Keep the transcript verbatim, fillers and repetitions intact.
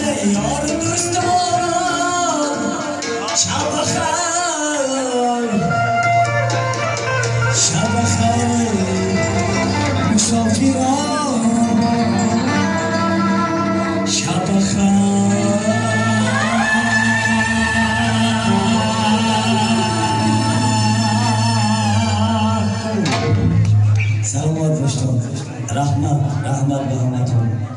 یار دوستان شب خیر شب خیر مسافران شب خیر سلامات باشید رحمت رحمت به همتون